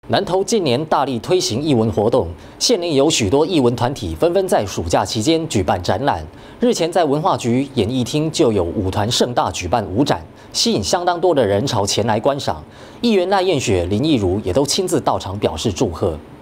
南投近年大力推行艺文活动，现年有许多艺文团体纷纷在暑假期间举办展览。日前在文化局演艺厅就有舞团盛大举办舞展，吸引相当多的人潮前来观赏。议员赖燕雪、林义如也都亲自到场表示祝贺。